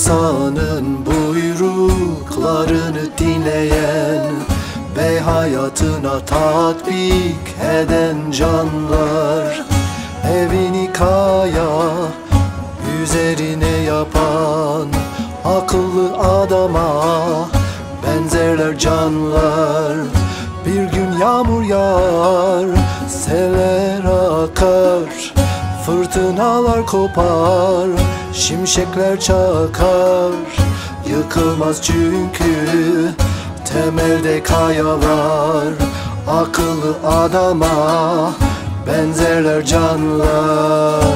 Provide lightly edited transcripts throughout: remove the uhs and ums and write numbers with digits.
İsa'nın buyruklarını dinleyen ve hayatına tatbik eden canlar, evini kaya üzerine yapan akıllı adama benzerler canlar. Bir gün yağmur yağar, seller akar, fırtınalar kopar, şimşekler çakar. Yıkılmaz çünkü temelde kaya var. Akıllı adama benzerler canlar.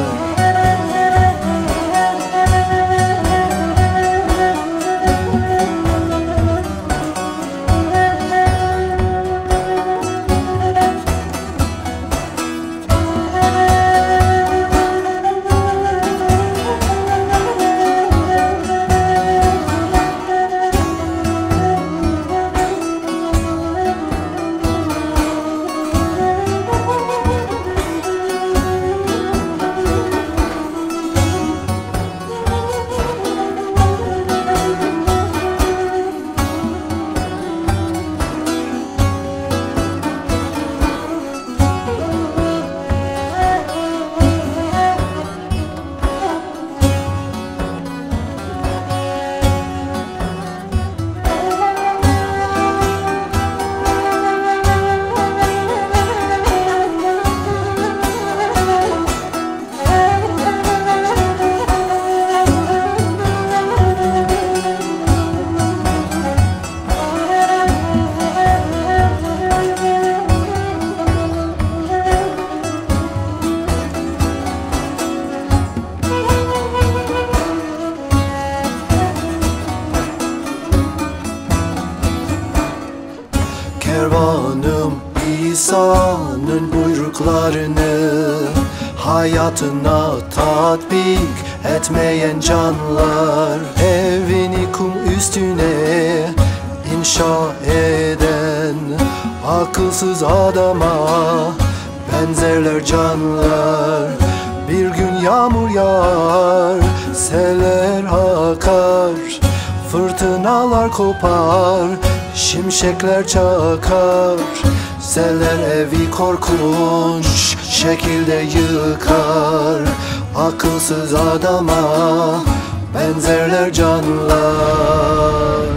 Kervanım İsa'nın buyruklarını hayatına tatbik etmeyen canlar, evini kum üstüne inşa eden akılsız adama benzerler canlar. Bir gün yağmur yağar, seller akar, fırtınalar kopar, şimşekler çakar. Seller evi korkunç şekilde yıkar. Akılsız adama benzerler canlar.